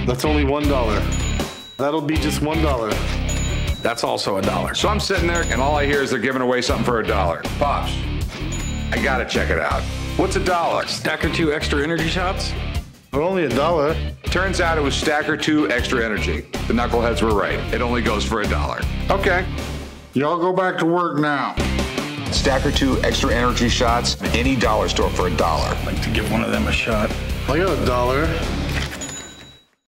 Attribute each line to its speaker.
Speaker 1: That's only $1. That'll be just $1.
Speaker 2: That's also $1. So I'm sitting there, and all I hear is they're giving away something for $1. Pops, I gotta check it out. What's $1?
Speaker 3: Stacker 2 extra energy shots?
Speaker 1: For only $1.
Speaker 2: Turns out it was Stacker 2 Extra Energy. The knuckleheads were right. It only goes for $1. Okay.
Speaker 4: Y'all go back to work now.
Speaker 2: Stacker 2 Extra Energy shots, any dollar store for $1.
Speaker 3: I'd like to give one of them a shot.
Speaker 1: I got $1.